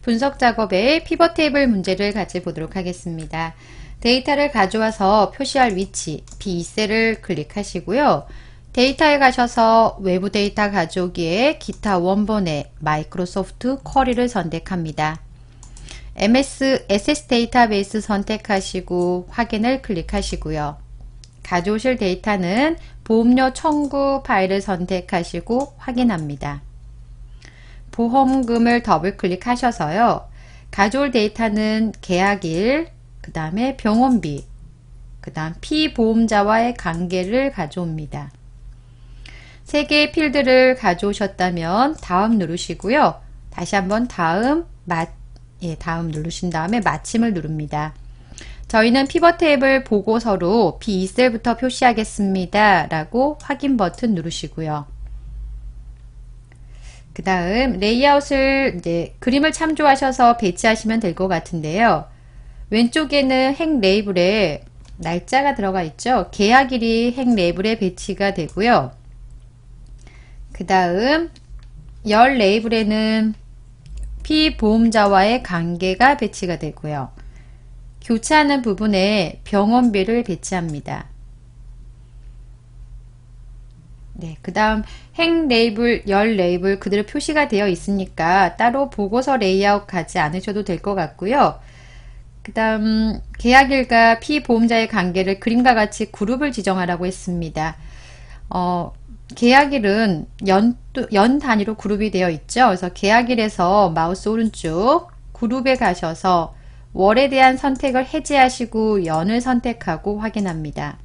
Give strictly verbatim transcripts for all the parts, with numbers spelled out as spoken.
분석 작업의 피벗 테이블 문제를 같이 보도록 하겠습니다. 데이터를 가져와서 표시할 위치 비 이 셀을 클릭하시고요. 데이터에 가셔서 외부 데이터 가져오기에 기타 원본의 마이크로소프트 쿼리를 선택합니다. 엠에스 에스에스 데이터베이스 선택하시고 확인을 클릭하시고요. 가져오실 데이터는 보험료 청구 파일을 선택하시고 확인합니다. 보험금을 더블 클릭하셔서요. 가져올 데이터는 계약일, 그 다음에 병원비, 그 다음 피보험자와의 관계를 가져옵니다. 세 개의 필드를 가져오셨다면 다음 누르시고요. 다시 한번 다음, 마, 예, 다음 누르신 다음에 마침을 누릅니다. 저희는 피벗 테이블 보고서로 비 이 셀부터 표시하겠습니다. 라고 확인 버튼 누르시고요. 그 다음 레이아웃을 이제 그림을 참조하셔서 배치하시면 될 것 같은데요. 왼쪽에는 행 레이블에 날짜가 들어가 있죠. 계약일이 행 레이블에 배치가 되고요. 그 다음 열 레이블에는 피보험자와의 관계가 배치가 되고요. 교차하는 부분에 병원비를 배치합니다. 네, 그 다음 행 레이블, 열 레이블 그대로 표시가 되어 있으니까 따로 보고서 레이아웃 가지 않으셔도 될 것 같고요. 그 다음 계약일과 피보험자의 관계를 그림과 같이 그룹을 지정하라고 했습니다. 어, 계약일은 연, 연 단위로 그룹이 되어 있죠. 그래서 계약일에서 마우스 오른쪽 그룹에 가셔서 월에 대한 선택을 해제하시고 연을 선택하고 확인합니다.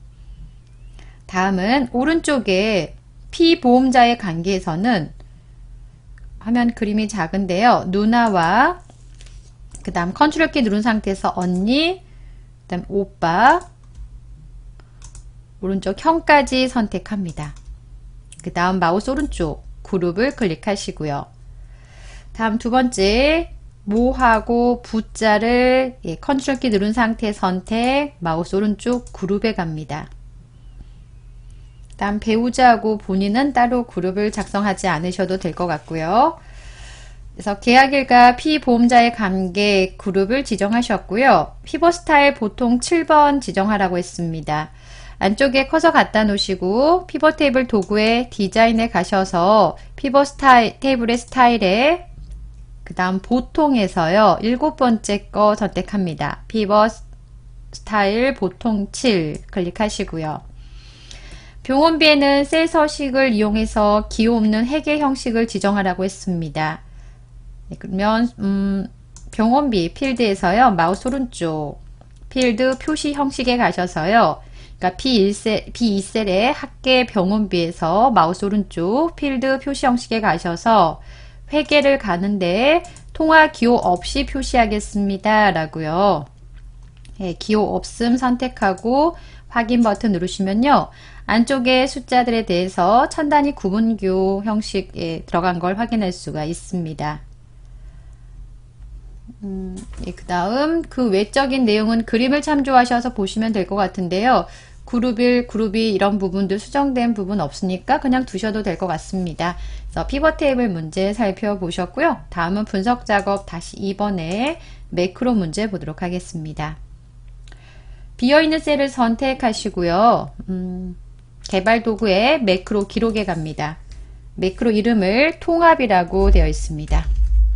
다음은 오른쪽에 피보험자의 관계에서는 화면 그림이 작은데요. 누나와 그 다음 컨트롤 키 누른 상태에서 언니, 그 다음 오빠, 오른쪽 형까지 선택합니다. 그 다음 마우스 오른쪽 그룹을 클릭하시고요. 다음 두 번째 모하고 부자를 예, 컨트롤 키 누른 상태 선택, 마우스 오른쪽 그룹에 갑니다. 다음 배우자하고 본인은 따로 그룹을 작성하지 않으셔도 될 것 같고요. 그래서 계약일과 피보험자의 관계 그룹을 지정하셨고요. 피벗 스타일 보통 칠 번 지정하라고 했습니다. 안쪽에 커서 갖다 놓으시고 피벗 테이블 도구의 디자인에 가셔서 피벗 스타일, 테이블의 스타일에 그 다음 보통에서요. 일곱 번째 거 선택합니다. 피벗 스타일 보통 칠 클릭하시고요. 병원비에는 셀 서식을 이용해서 기호 없는 회계 형식을 지정하라고 했습니다. 네, 그러면 음, 병원비 필드에서요. 마우스 오른쪽 필드 표시 형식에 가셔서요. 그러니까 비 일 셀, 비 이 셀의 합계 병원비에서 마우스 오른쪽 필드 표시 형식에 가셔서 회계를 가는데 통화 기호 없이 표시하겠습니다. 라고요. 네, 기호 없음 선택하고 확인 버튼 누르시면요. 안쪽에 숫자들에 대해서 천 단위 구분교 형식에 들어간 걸 확인할 수가 있습니다. 음, 예, 그 다음 그 외적인 내용은 그림을 참조하셔서 보시면 될 것 같은데요. 그룹 일, 그룹 이 이런 부분들 수정된 부분 없으니까 그냥 두셔도 될 것 같습니다. 그래서 피벗 테이블 문제 살펴보셨고요. 다음은 분석 작업 다시 이 번에 매크로 문제 보도록 하겠습니다. 비어있는 셀을 선택하시고요. 음, 개발 도구에 매크로 기록에 갑니다. 매크로 이름을 통합이라고 되어 있습니다.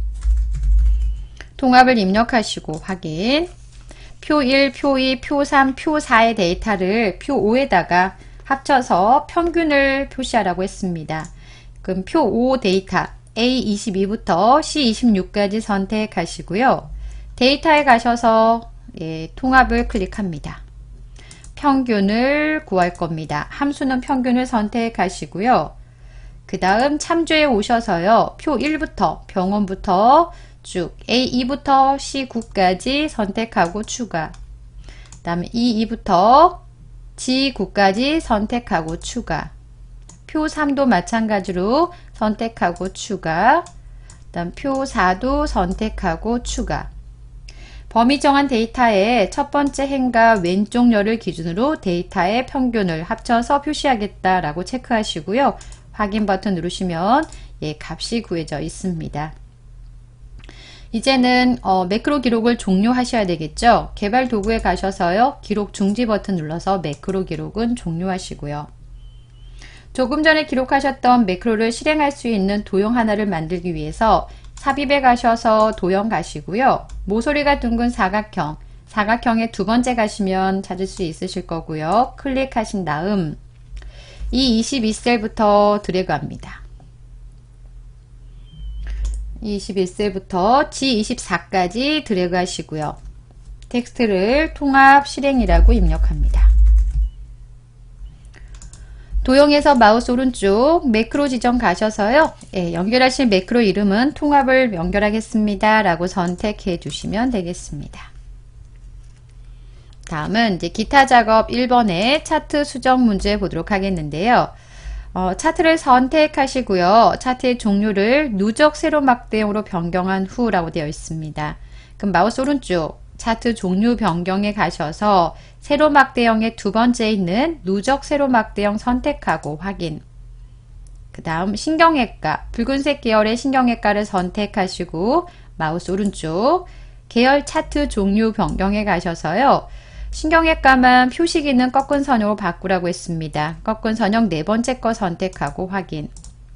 통합을 입력하시고 확인. 표 일, 표 이, 표 삼, 표 사의 데이터를 표 오에다가 합쳐서 평균을 표시하라고 했습니다. 그럼 표 오 데이터 에이 이십이부터 씨 이십육까지 선택하시고요. 데이터에 가셔서 예, 통합을 클릭합니다. 평균을 구할 겁니다. 함수는 평균을 선택하시고요. 그 다음 참조에 오셔서요. 표 일부터 병원부터 쭉 에이 이부터 씨 구까지 선택하고 추가. 그 다음에 이 이부터 지 구까지 선택하고 추가. 표 삼도 마찬가지로 선택하고 추가. 그 다음 표 사도 선택하고 추가. 범위 정한 데이터의 첫 번째 행과 왼쪽 열을 기준으로 데이터의 평균을 합쳐서 표시하겠다라고 체크하시고요. 확인 버튼 누르시면 예, 값이 구해져 있습니다. 이제는 어, 매크로 기록을 종료하셔야 되겠죠. 개발 도구에 가셔서요. 기록 중지 버튼 눌러서 매크로 기록은 종료하시고요. 조금 전에 기록하셨던 매크로를 실행할 수 있는 도형 하나를 만들기 위해서 삽입에 가셔서 도형 가시고요. 모서리가 둥근 사각형, 사각형에 두 번째 가시면 찾을 수 있으실 거고요. 클릭하신 다음 이 이십이 셀부터 드래그 합니다. 이십일 셀부터 지 이십사까지 드래그 하시고요. 텍스트를 통합 실행이라고 입력합니다. 도형에서 마우스 오른쪽 매크로 지정 가셔서요. 예, 연결하실 매크로 이름은 통합을 연결하겠습니다 라고 선택해 주시면 되겠습니다. 다음은 이제 기타 작업 일 번의 차트 수정 문제 보도록 하겠는데요. 어, 차트를 선택하시고요. 차트의 종류를 누적 세로 막대형으로 변경한 후라고 되어 있습니다. 그럼 마우스 오른쪽 차트 종류 변경에 가셔서 세로 막대형의 두 번째에 있는 누적 세로 막대형 선택하고 확인. 그 다음 신경외과, 붉은색 계열의 신경외과를 선택하시고 마우스 오른쪽 계열 차트 종류 변경에 가셔서요. 신경외과만 표시기는 꺾은 선형으로 바꾸라고 했습니다. 꺾은 선형 네 번째 거 선택하고 확인.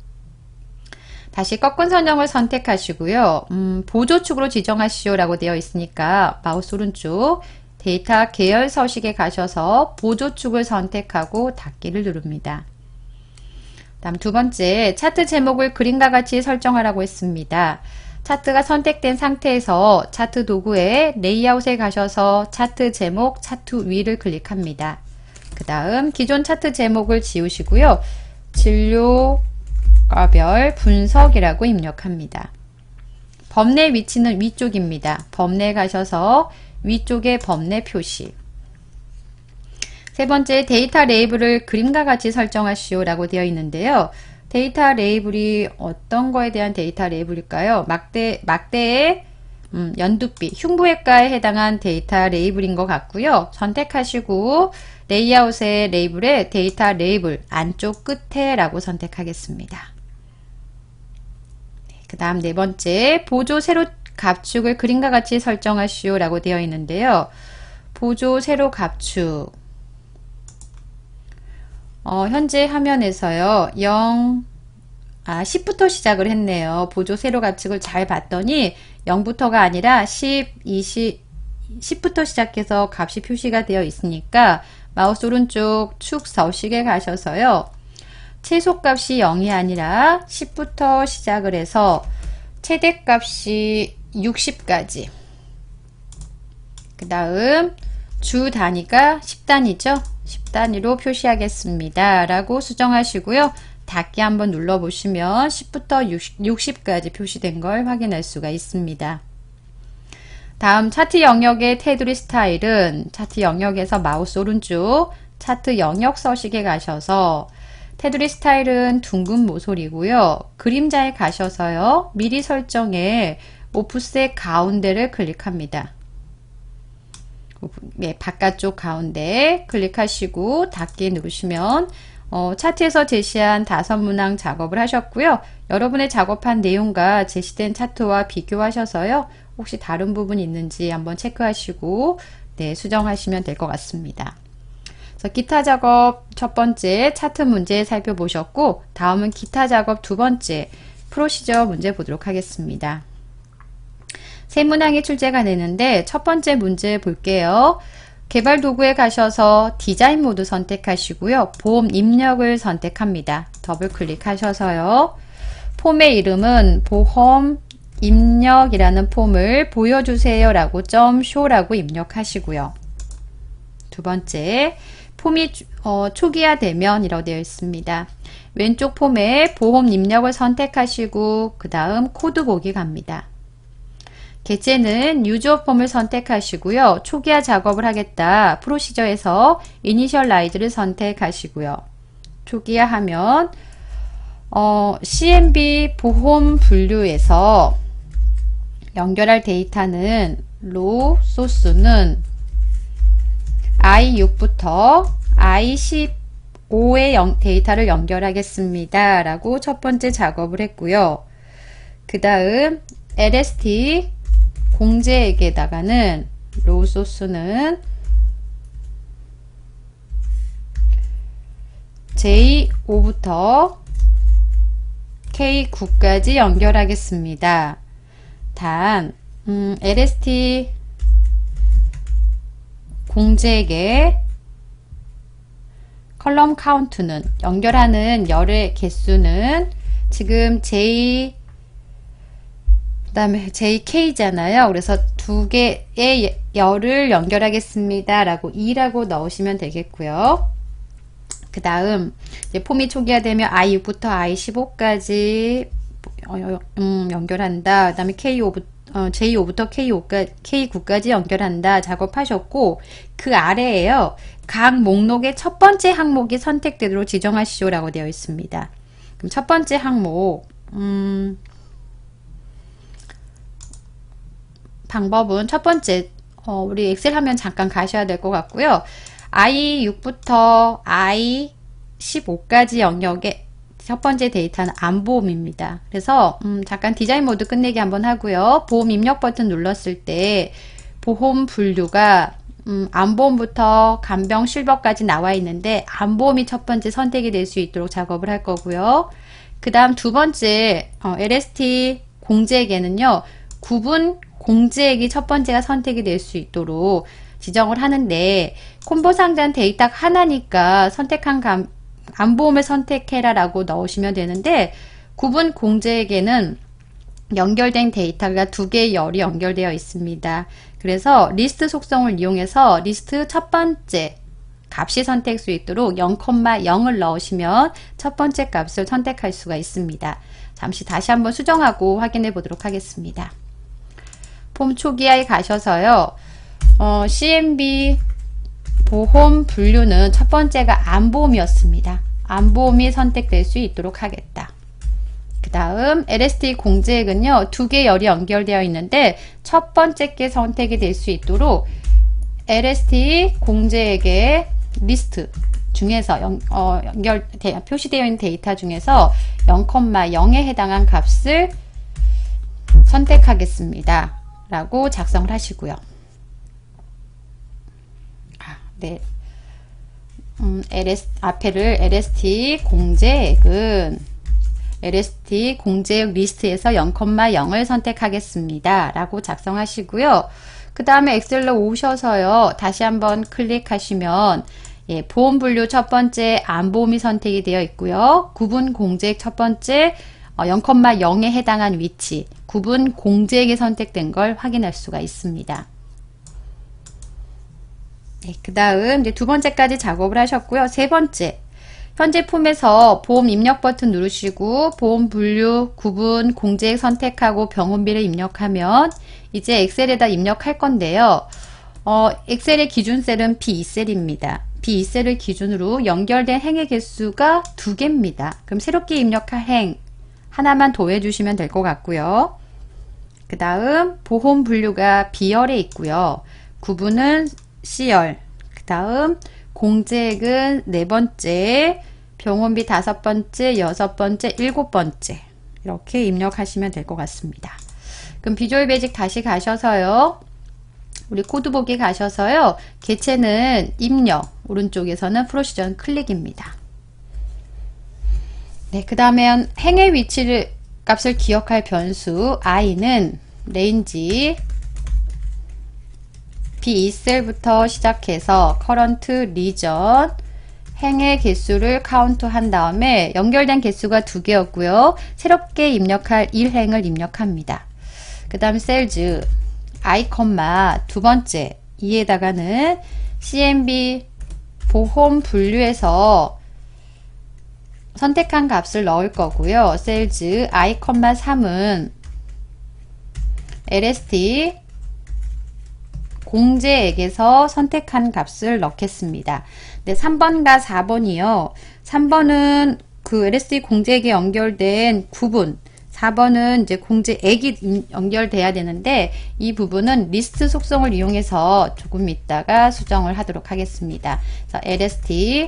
다시 꺾은 선형을 선택하시고요. 음, 보조축으로 지정하시오 라고 되어 있으니까 마우스 오른쪽 데이터 계열 서식에 가셔서 보조축을 선택하고 닫기를 누릅니다. 다음 두 번째 차트 제목을 그림과 같이 설정하라고 했습니다. 차트가 선택된 상태에서 차트 도구에 레이아웃에 가셔서 차트 제목, 차트 위를 클릭합니다. 그 다음 기존 차트 제목을 지우시고요. 진료과별 분석이라고 입력합니다. 범례 위치는 위쪽입니다. 범례에 가셔서 위쪽에 범례 표시. 세 번째 데이터 레이블을 그림과 같이 설정하시오 라고 되어 있는데요. 데이터 레이블이 어떤 거에 대한 데이터 레이블일까요? 막대, 막대의 음, 연두빛, 흉부외과에 해당한 데이터 레이블인 것 같고요. 선택하시고 레이아웃의 레이블에 데이터 레이블 안쪽 끝에 라고 선택하겠습니다. 네, 그 다음 네 번째 보조 세로 갑축을 그림과 같이 설정하시오 라고 되어 있는데요. 보조 세로 갑축 어, 현재 화면에서요. 영, 아, 십부터 시작을 했네요. 보조 세로 갑축을 잘 봤더니 영부터가 아니라 십, 이십, 십부터 시작해서 값이 표시가 되어 있으니까 마우스 오른쪽 축 서식에 가셔서요. 최소값이 영이 아니라 십부터 시작을 해서 최대값이 육십까지. 그 다음 주 단위가 십 단위죠. 십 단위로 표시하겠습니다. 라고 수정하시고요. 닫기 한번 눌러보시면 십부터 육십까지 표시된 걸 확인할 수가 있습니다. 다음 차트 영역의 테두리 스타일은 차트 영역에서 마우스 오른쪽 차트 영역 서식에 가셔서 테두리 스타일은 둥근 모서리고요. 그림자에 가셔서요. 미리 설정에 오프셋 가운데를 클릭합니다. 네, 바깥쪽 가운데 클릭하시고 닫기 누르시면 어, 차트에서 제시한 다섯 문항 작업을 하셨고요. 여러분의 작업한 내용과 제시된 차트와 비교하셔서요. 혹시 다른 부분이 있는지 한번 체크하시고 네, 수정하시면 될 것 같습니다. 그래서 기타 작업 첫 번째 차트 문제 살펴보셨고 다음은 기타 작업 두 번째 프로시저 문제 보도록 하겠습니다. 세 문항이 출제가 되는데 첫 번째 문제 볼게요. 개발 도구에 가셔서 디자인 모드 선택하시고요. 폼 입력을 선택합니다. 더블 클릭하셔서요. 폼의 이름은 보험 입력이라는 폼을 보여주세요 라고 점 쇼라고 입력하시고요. 두 번째 폼이 어, 초기화되면 이라고 되어 있습니다. 왼쪽 폼에 보험 입력을 선택하시고 그 다음 코드 보기 갑니다. 개체는 유저 폼을 선택하시고요. 초기화 작업을 하겠다. 프로시저에서 이니셜라이즈를 선택하시고요. 초기화하면 어, 씨엠비 보험 분류에서 연결할 데이터는 로 소스는 아이 육부터 아이 십오의 영, 데이터를 연결하겠습니다. 라고 첫 번째 작업을 했고요. 그 다음 엘에스티 공제액에다가는 로우 소스는 제이 오부터 케이 구까지 연결하겠습니다. 단 음, 엘에스티 공제액의 컬럼 카운트는 연결하는 열의 개수는 지금 제이 그 다음에 제이케이잖아요. 그래서 두 개의 열을 연결하겠습니다 라고 이라고 넣으시면 되겠고요. 그 다음 폼이 초기화되면 아이 육부터 아이 십오까지 음, 연결한다. 그 다음에 케이 오부터 어, 제이 오부터 케이 오까지, 케이 구까지 연결한다 작업하셨고, 그 아래에요. 각 목록의 첫 번째 항목이 선택되도록 지정하시오 라고 되어 있습니다. 그럼 첫 번째 항목 음, 방법은 첫 번째 어, 우리 엑셀 화면 잠깐 가셔야 될 것 같고요. 아이 육부터 아이 십오까지 영역에 첫 번째 데이터는 안보험입니다. 그래서 음, 잠깐 디자인 모드 끝내기 한번 하고요. 보험 입력 버튼 눌렀을 때 보험 분류가 음, 안보험부터 간병 실버까지 나와 있는데 안보험이 첫 번째 선택이 될 수 있도록 작업을 할 거고요. 그 다음 두 번째 어, 엘에스티 공제액에는요. 구분 공제액이 첫 번째가 선택이 될 수 있도록 지정을 하는데, 콤보 상자는 데이터 하나니까 선택한 감, 안보험을 선택해라 라고 넣으시면 되는데, 구분 공제액에는 연결된 데이터가 두 개의 열이 연결되어 있습니다. 그래서 리스트 속성을 이용해서 리스트 첫 번째 값이 선택할 수 있도록 영 콤마 영을 넣으시면 첫 번째 값을 선택할 수가 있습니다. 잠시 다시 한번 수정하고 확인해 보도록 하겠습니다. 폼 초기화에 가셔서요. 어, 씨엠비 보험 분류는 첫 번째가 안보험이었습니다. 안보험이 선택될 수 있도록 하겠다. 그 다음 엘에스티 공제액은요. 두 개 열이 연결되어 있는데 첫 번째 게 선택이 될 수 있도록 엘에스티 공제액의 리스트 중에서 연, 어, 연결 대, 표시되어 있는 데이터 중에서 영 콤마 영에 해당한 값을 선택하겠습니다. 라고 작성을 하시고요. 아, 네. 음, 엘에스, 앞에를 엘에스티 공제액은 엘에스티 공제액 리스트에서 영 콤마 영을 선택하겠습니다. 라고 작성하시고요. 그 다음에 엑셀로 오셔서요. 다시 한번 클릭하시면 예, 보험 분류 첫 번째 안보험이 선택이 되어 있고요. 구분 공제액 첫 번째 어, 영 콤마 영에 해당한 위치, 구분 공제액이 선택된 걸 확인할 수가 있습니다. 네, 그 다음 이제 두 번째까지 작업을 하셨고요. 세 번째, 현재 폼에서 보험 입력 버튼 누르시고 보험 분류, 구분, 공제액 선택하고 병원비를 입력하면 이제 엑셀에다 입력할 건데요. 어, 엑셀의 기준 셀은 비 이 셀입니다. 비 이 셀을 기준으로 연결된 행의 개수가 두 개입니다. 그럼 새롭게 입력할 행 하나만 더해 주시면 될 것 같고요. 그 다음 보험 분류가 B열에 있고요. 구분은 C열, 그 다음 공제액은 네 번째, 병원비 다섯 번째, 여섯 번째, 일곱 번째 이렇게 입력하시면 될 것 같습니다. 그럼 비주얼 베이직 다시 가셔서요. 우리 코드 보기 가셔서요. 개체는 입력, 오른쪽에서는 프로시저는 클릭입니다. 네, 그 다음에 행의 위치를 값을 기억할 변수 i는 레인지 비 이 셀부터 시작해서 current region 행의 개수를 카운트 한 다음에 연결된 개수가 두 개였고요. 새롭게 입력할 일 행을 입력합니다. 그 다음 셀즈 i, 두 번째 이에다가는 씨엠비 보험 분류에서 선택한 값을 넣을 거고요. 셀즈 i, 삼은 엘에스티 공제액에서 선택한 값을 넣겠습니다. 네, 삼 번과 사 번이요. 삼 번은 그 엘에스티 공제액에 연결된 구분, 사 번은 이제 공제액이 연결돼야 되는데 이 부분은 리스트 속성을 이용해서 조금 있다가 수정을 하도록 하겠습니다. 그래서 엘에스티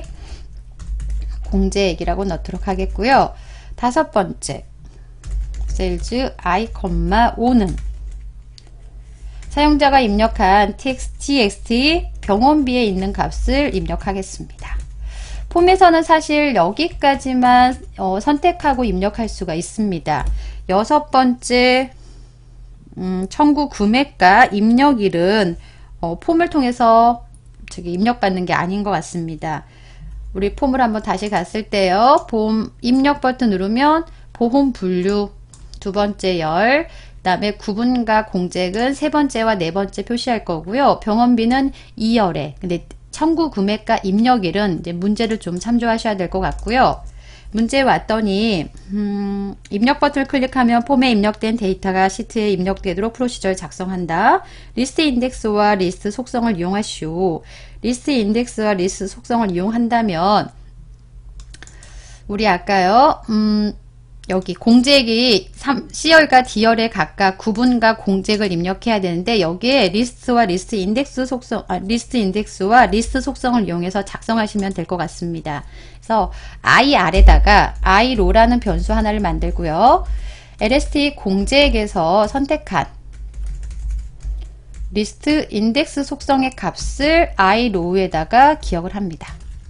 공제액이라고 넣도록 하겠고요. 다섯 번째 셀즈 i, 오는 사용자가 입력한 txt 병원비에 있는 값을 입력하겠습니다. 폼에서는 사실 여기까지만 어, 선택하고 입력할 수가 있습니다. 여섯 번째 음, 청구 금액과 입력일은 어, 폼을 통해서 저기 입력받는 게 아닌 것 같습니다. 우리 폼을 한번 다시 갔을 때요. 보험 입력 버튼 누르면 보험 분류 두 번째 열, 그 다음에 구분과 공제액은 세 번째와 네 번째 표시할 거고요. 병원비는 이 열에. 근데 청구 금액과 입력일은 이제 문제를 좀 참조하셔야 될 것 같고요. 문제 왔더니 음, 입력 버튼을 클릭하면 폼에 입력된 데이터가 시트에 입력되도록 프로시저를 작성한다. 리스트 인덱스와 리스트 속성을 이용하시오. 리스트 인덱스와 리스트 속성을 이용한다면 우리 아까요. 음, 여기 공제액이 C열과 D열에 각각 구분과 공제액을 입력해야 되는데 여기에 리스트와 리스트 인덱스 속성, 아, 리스트 인덱스와 리스트 속성을 이용해서 작성하시면 될 것 같습니다. 그래서 iR에다가 iRow라는 변수 하나를 만들고요. 엘에스티 공제액에서 선택한 리스트 인덱스 속성의 값을 iRow에다가 기억을 합니다.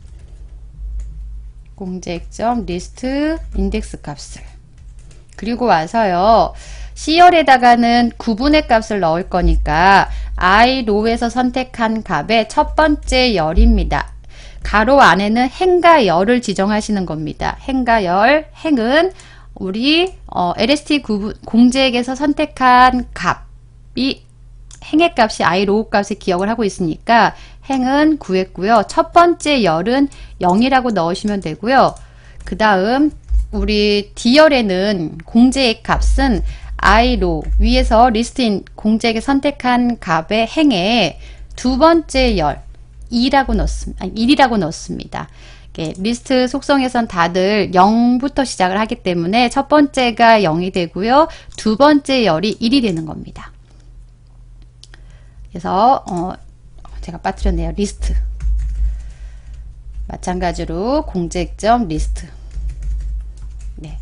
공제액점 리스트 인덱스 값을 그리고 와서요 C열에다가는 구분의 값을 넣을 거니까 iRow에서 선택한 값의 첫 번째 열입니다. 가로 안에는 행과 열을 지정하시는 겁니다. 행과 열, 행은 우리 어, 엘에스티 구분, 공제액에서 선택한 값이 행의 값이 iRow 값을 기억을 하고 있으니까 행은 구했고요. 첫 번째 열은 영이라고 넣으시면 되고요. 그 다음 우리 D열에는 공제액 값은 iRow 위에서 리스트인 공제액에 선택한 값의 행에 두 번째 열 이라고 넣습니다. 아니, 일이라고 넣습니다. 리스트 속성에선 다들 영부터 시작을 하기 때문에 첫 번째가 영이 되고요. 두 번째 열이 일이 되는 겁니다. 그래서 어, 제가 빠뜨렸네요. 리스트 마찬가지로 공제액점 리스트 네.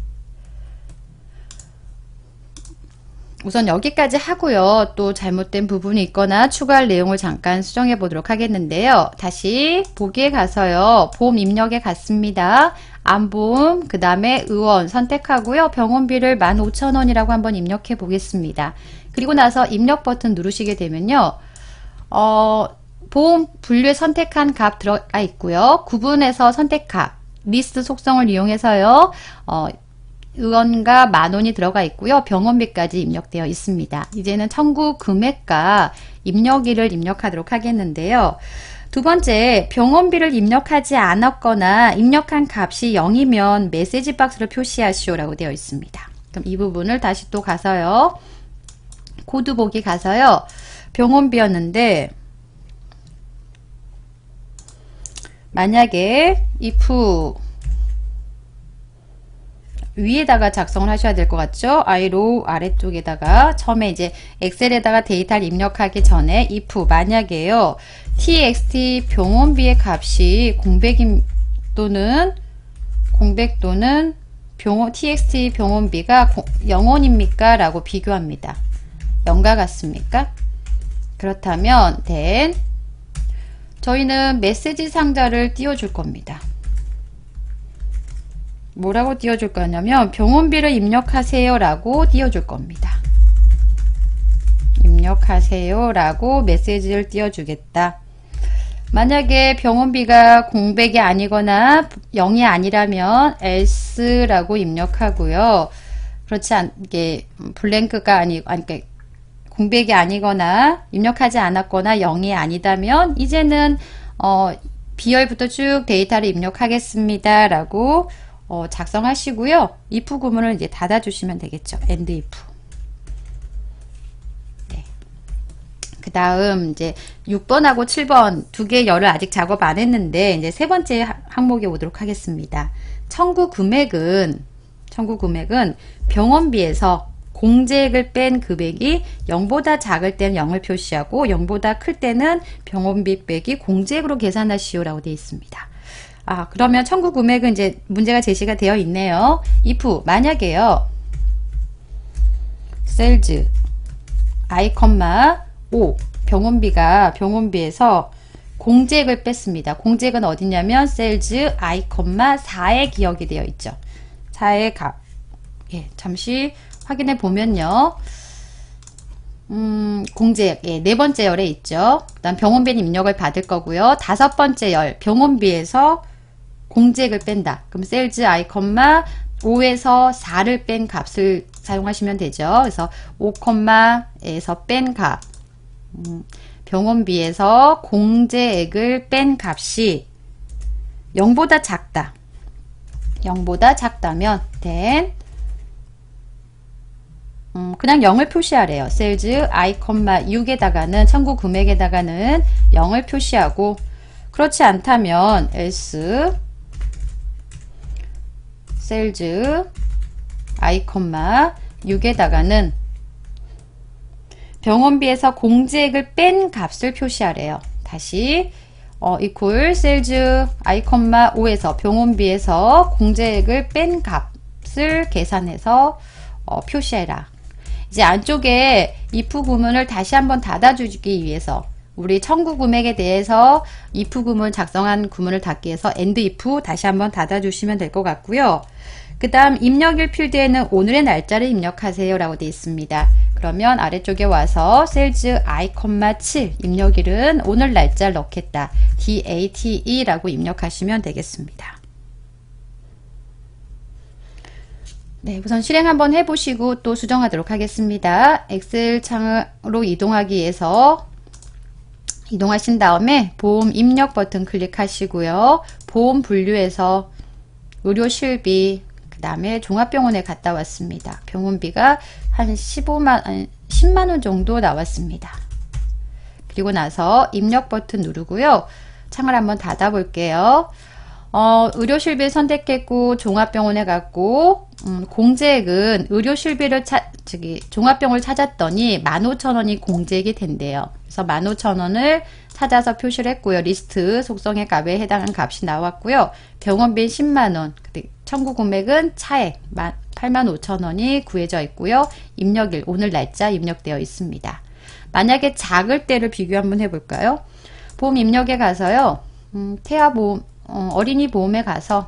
우선 여기까지 하고요. 또 잘못된 부분이 있거나 추가할 내용을 잠깐 수정해 보도록 하겠는데요. 다시 보기에 가서요. 보험 입력에 갔습니다. 암보험 그 다음에 의원 선택하고요. 병원비를 만 오천 원이라고 한번 입력해 보겠습니다. 그리고 나서 입력 버튼 누르시게 되면요. 어, 보험 분류에 선택한 값 들어가 있고요. 구분해서 선택값, 리스트 속성을 이용해서요. 어, 의원과 만 원이 들어가 있고요. 병원비까지 입력되어 있습니다. 이제는 청구 금액과 입력일을 입력하도록 하겠는데요. 두 번째, 병원비를 입력하지 않았거나 입력한 값이 영이면 메시지 박스를 표시하시오 라고 되어 있습니다. 그럼 이 부분을 다시 또 가서요. 코드 보기 가서요. 병원비였는데 만약에 if 위에다가 작성을 하셔야 될 것 같죠? iRow 아래쪽에다가 처음에 이제 엑셀에다가 데이터를 입력하기 전에 if 만약에요 txt 병원비의 값이 공백 또는 공백 또는 병원, txt 병원비가 영 원입니까? 라고 비교합니다. 영과 같습니까? 그렇다면 then 저희는 메시지 상자를 띄워줄 겁니다. 뭐라고 띄워줄 거냐면 병원비를 입력하세요 라고 띄워줄 겁니다. 입력하세요 라고 메시지를 띄워주겠다. 만약에 병원비가 공백이 아니거나 영이 아니라면 else 라고 입력하고요. 그렇지 않게 블랭크가 아니고 아니, 공백이 아니거나 입력하지 않았거나 영이 아니다면 이제는 어, 비열부터 쭉 데이터를 입력하겠습니다 라고 어, 작성하시고요. if 구문을 이제 닫아주시면 되겠죠. end if. 네. 그 다음 이제 육 번하고 칠 번 두 개 열을 아직 작업 안 했는데 이제 세 번째 항목에 오도록 하겠습니다. 청구 금액은 청구 금액은 병원비에서 공제액을 뺀 금액이 영보다 작을 때는 영을 표시하고 영보다 클 때는 병원비 빼기 공제액으로 계산하시오 라고 되어 있습니다. 아, 그러면 청구 금액은 이제 문제가 제시가 되어 있네요. if 만약에요. sales i, 오, 병원비가 병원비에서 공제액을 뺐습니다. 공제액은 어디냐면 셀즈 I, 사에 기억이 되어 있죠. 사의 값. 예, 잠시 확인해 보면요. 음, 공제액, 예, 네 번째 열에 있죠. 그 다음 병원비는 입력을 받을 거고요. 다섯 번째 열, 병원비에서 공제액을 뺀다. 그럼 셀즈 I, 오에서 사를 뺀 값을 사용하시면 되죠. 그래서 오에서 뺀 값. 음, 병원비에서 공제액을 뺀 값이 영보다 작다. 영보다 작다면 then 음, 그냥 영을 표시하래요. 셀즈 I, 육에다가는 청구 금액에다가는 영을 표시하고 그렇지 않다면 else 셀즈 I, 육에다가는 병원비에서 공제액을 뺀 값을 표시하래요. 다시 어, equal 셀즈 I, 오에서 병원비에서 공제액을 뺀 값을 계산해서 어, 표시해라. 이제 안쪽에 if 구문을 다시 한번 닫아주기 위해서 우리 청구 금액에 대해서 if 구문 작성한 구문을 닫기 위해서 and if 다시 한번 닫아주시면 될 것 같고요. 그 다음 입력일 필드에는 오늘의 날짜를 입력하세요 라고 되어 있습니다. 그러면 아래쪽에 와서 셀즈 I, 칠 입력일은 오늘 날짜를 넣겠다. date 라고 입력하시면 되겠습니다. 네, 우선 실행 한번 해보시고 또 수정하도록 하겠습니다. 엑셀 창으로 이동하기 위해서 이동하신 다음에 보험 입력 버튼 클릭하시고요. 보험 분류에서 의료 실비, 그 다음에 종합병원에 갔다 왔습니다. 병원비가 한 십오만, 아니, 십만 원 정도 나왔습니다. 그리고 나서 입력 버튼 누르고요. 창을 한번 닫아 볼게요. 어, 의료실비 선택했고 종합병원에 갔고 음, 공제액은 의료실비를 차, 저기 종합병원을 찾았더니 만 오천 원이 공제액이 된대요. 그래서 만 오천 원을 찾아서 표시를 했고요. 리스트 속성의 값에 해당하는 값이 나왔고요. 병원비 십만 원, 청구 금액은 차액 팔만 오천 원이 구해져 있고요. 입력일 오늘 날짜 입력되어 있습니다. 만약에 작을 때를 비교 한번 해볼까요? 보험 입력에 가서요. 음, 태아보험 어, 어린이 보험에 가서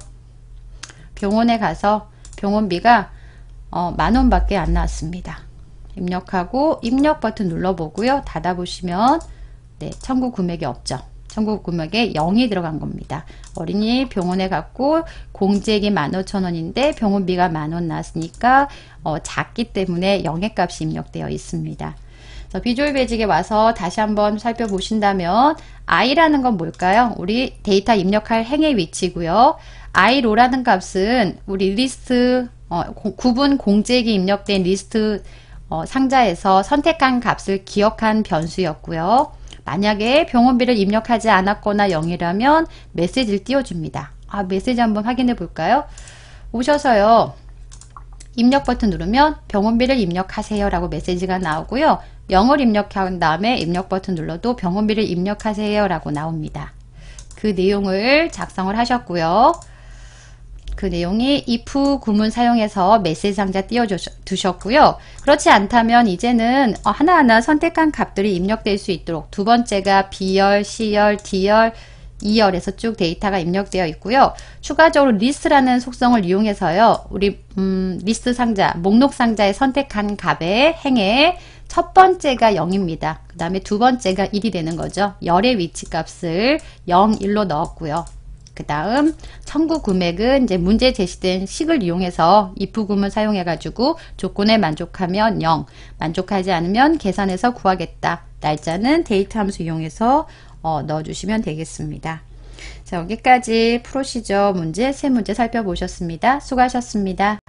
병원에 가서 병원비가 어, 만원 밖에 안 나왔습니다. 입력하고 입력 버튼 눌러보고요. 닫아보시면 네, 청구 금액이 없죠. 청구 금액에 영이 들어간 겁니다. 어린이 병원에 갔고 공제액이 만 오천 원인데 병원비가 만원 나왔으니까 어, 작기 때문에 영의 값이 입력되어 있습니다. 비주얼 베이직에 와서 다시 한번 살펴보신다면 i라는 건 뭘까요? 우리 데이터 입력할 행의 위치고요. i로라는 값은 우리 리스트 어, 고, 구분 공제액이 입력된 리스트 어, 상자에서 선택한 값을 기억한 변수였고요. 만약에 병원비를 입력하지 않았거나 영이라면 메시지를 띄워줍니다. 아, 메시지 한번 확인해 볼까요? 오셔서요. 입력 버튼 누르면 병원비를 입력하세요 라고 메시지가 나오고요. 영을 입력한 다음에 입력 버튼 눌러도 병원비를 입력하세요 라고 나옵니다. 그 내용을 작성을 하셨고요. 그 내용이 if 구문 사용해서 메시지 상자 띄워두셨고요. 그렇지 않다면 이제는 하나하나 선택한 값들이 입력될 수 있도록 두 번째가 B열, C열, D열, 이열에서 쭉 데이터가 입력되어 있고요. 추가적으로 리스트라는 속성을 이용해서요. 우리 음, 리스트 상자, 목록 상자에 선택한 값의 행에 첫 번째가 영입니다. 그 다음에 두 번째가 일이 되는 거죠. 열의 위치 값을 영, 일로 넣었고요. 그 다음 청구 금액은 이제 문제 제시된 식을 이용해서 if 구문 사용해 가지고 조건에 만족하면 영, 만족하지 않으면 계산해서 구하겠다. 날짜는 데이터 함수 이용해서 어, 넣어주시면 되겠습니다. 자, 여기까지 프로시저 문제 세 문제 살펴보셨습니다. 수고하셨습니다.